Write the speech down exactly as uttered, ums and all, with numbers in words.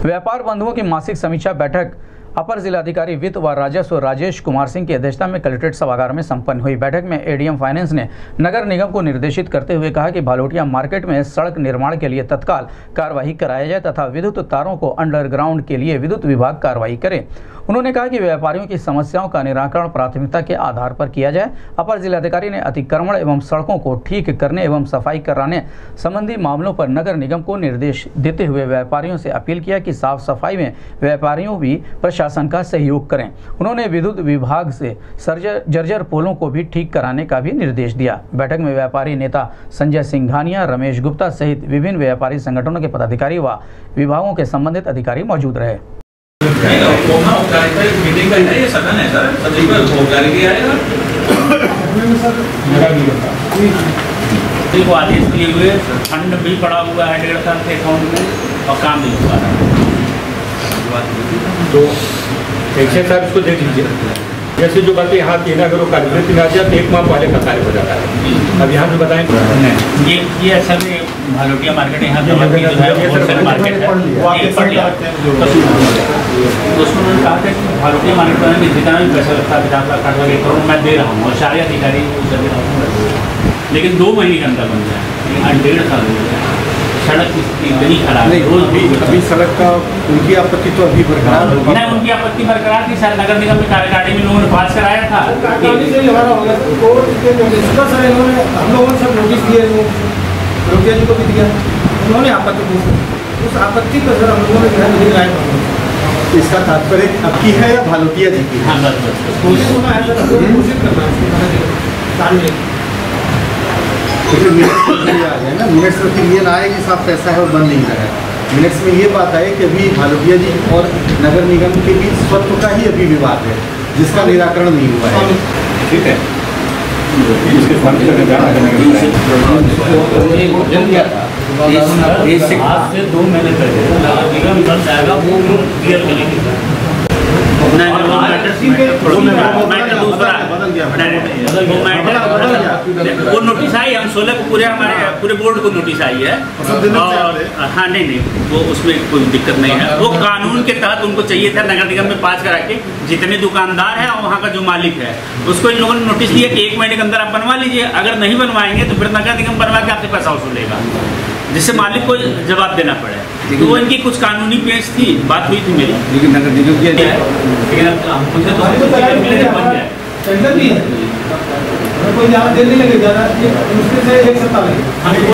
व्यापार बंधुओं की मासिक समीक्षा बैठक अपर जिलाधिकारी वित्त व राजस्व राजेश कुमार सिंह की अध्यक्षता में कलेक्ट्रेट सभागार में संपन्न हुई। बैठक में एडीएम फाइनेंस ने नगर निगम को निर्देशित करते हुए कहा कि भालोटिया मार्केट में सड़क निर्माण के लिए तत्काल कार्रवाई कराया जाए तथा विद्युत तारों को अंडरग्राउंड के लिए विद्युत विभाग कार्रवाई करे। उन्होंने कहा कि व्यापारियों की समस्याओं का निराकरण प्राथमिकता के आधार पर किया जाए। अपर जिलाधिकारी ने अतिक्रमण एवं सड़कों को ठीक करने एवं सफाई कराने संबंधी मामलों पर नगर निगम को निर्देश देते हुए व्यापारियों से अपील किया कि साफ सफाई में व्यापारियों भी प्रशासन का सहयोग करें। उन्होंने विद्युत विभाग से सर्जर जर्जर पोलों को भी ठीक कराने का भी निर्देश दिया। बैठक में व्यापारी नेता संजय सिंघानिया, रमेश गुप्ता सहित विभिन्न व्यापारी संगठनों के पदाधिकारी व विभागों के संबंधित अधिकारी मौजूद रहे। मीटिंग का ये सदन है सर, सभी पर औपचारिक आएगा। को आदेश दिए हुए फंड भी पड़ा हुआ है डेढ़ साल के अकाउंट में और काम नहीं हुआ है। तो ऐसे सर इसको देख लीजिए, जैसे जो बातें यहाँ की ना करो कार्य में आ जाए तो एक माह पहले का कार्य हो जाता है। अब यहाँ भी बताएं ये ये असल में भालोटिया मार्केट यहाँ जो है मार्केट है, उसमें उन्होंने कहा था कि भालोटिया मार्केट में जितना भी पैसा लगता है पचास लाख आठ लाख करोड़ मैं दे रहा हूँ और सारे अधिकारी लेकिन दो महीने के अंदर बन जाए। यहाँ डेढ़ साल हो गया, सड़क इतनी खराब है। रोज भी अभी सड़क का उनकी आपत्ति तो अभी बरकरार नहीं, उनकी आपत्ति बरकरार थी सर। नगर निगम में कार्यकारिणी में लोगों ने पास कराया था। हम लोगों ने सब नोटिस दिए, रोटिया जी को भी दिया, उन्होंने आपत्ति दी। उस आपत्ति पर सर हम लोगों ने ध्यान नहीं लगाया। इसका तात्पर्य अब की है या भालोटिया जी की? हाँ बस बस कोशिश होना है सर, कोशिश करना है। ना मिनट्स में फिर ये ना आए कि साफ पैसा है और बंद नहीं लगा है। मिनट्स में ये बात आए कि अभी भालोटिया जी और नगर निगम के बीच स्वत्व का ही अभी विवाद है जिसका निराकरण नहीं हुआ है। ठीक है, इसके फंड का निराकरण आज से दो महीने पहले नगर निगम बन जाएगा, वो क्लियर करेंगे। वो नोटिस आई, हम सोलह को पूरे हमारे पूरे बोर्ड को नोटिस आई है और हाँ नहीं नहीं वो उसमें कोई दिक्कत नहीं है। वो कानून के तहत उनको चाहिए था नगर निगम में पास करा के जितने दुकानदार हैं और वहाँ का जो मालिक है उसको इन लोगों ने नोटिस दिया कि एक महीने के अंदर आप बनवा लीजिए। अगर नहीं बनवाएंगे तो फिर नगर निगम बनवा के आपसे पैसा वसूलेगा, जिससे मालिक को जवाब देना पड़े। तो वो इनकी कुछ कानूनी पेश थी, बात हुई थी मेरी, लेकिन नगर निगम की कोई ज़्यादा देर नहीं लगेगा, ज़्यादा मुश्किल से एक सप्ताह लगेगा।